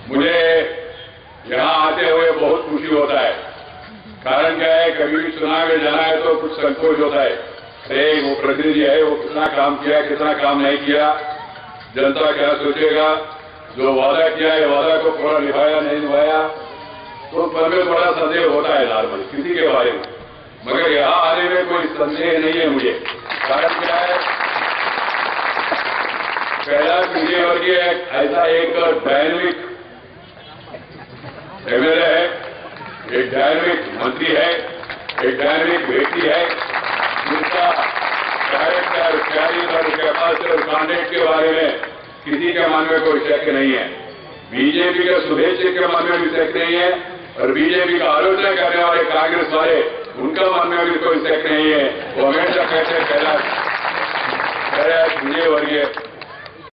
मुझे यहाँ आते हुए बहुत खुशी होता है। कारण क्या है, कभी भी चुनाव में जाना है तो कुछ संकोच होता है। अरे वो प्रतिनिधि है, वो कितना काम किया, कितना काम नहीं किया, जनता क्या सोचेगा, जो वादा किया है वादा को पूरा निभाया नहीं निभाया, तो मन में बड़ा संदेह होता है नॉर्मल किसी के बारे में। मगर यहाँ आने में कोई संदेह नहीं है मुझे। कारण क्या है, कैलाश विजयवर्गीय ऐसा एक डायनेमिक एमएलए है, एक डायनेमिक मंत्री है, एक डायनेमिक व्यक्ति है, जिसका कैरेक्टर, कैरियर, कैपेसिटी और कैंडिडेट के बारे में किसी के मन में कोई शक नहीं है। बीजेपी के शुभेच्छक के मन में भी शक नहीं है और बीजेपी का आलोचना करने वाले कांग्रेस वाले उनका मन में भी कोई शक नहीं है। वो हमेशा कहते हैं कैलाश विजयवर्गीय